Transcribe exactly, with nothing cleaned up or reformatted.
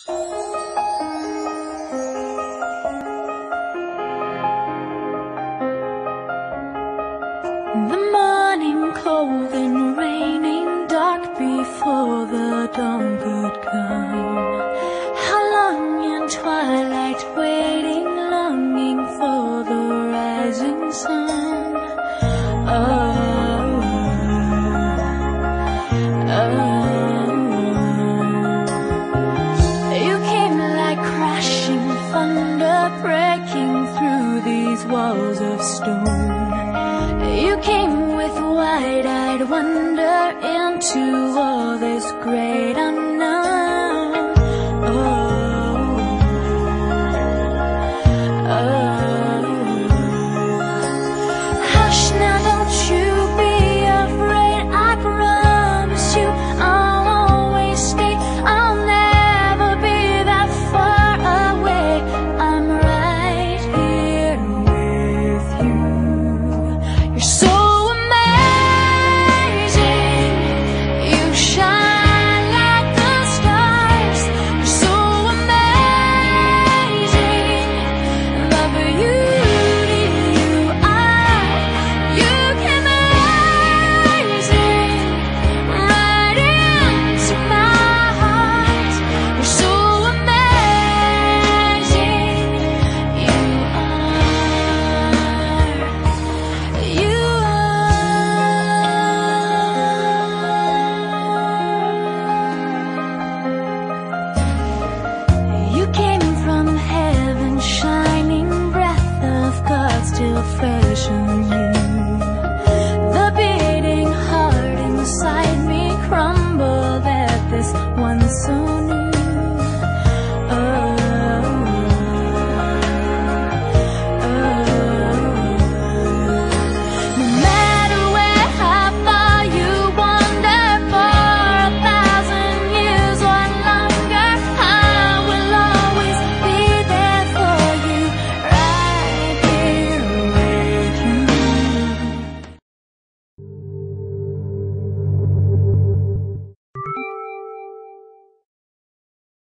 The morning cold and raining, dark before the dawn could come. How long in twilight waiting, longing for the rising sun. Oh, oh, you came like crashing thunder, breaking through these walls of stone. You came with wide-eyed wonder into all this great unknown.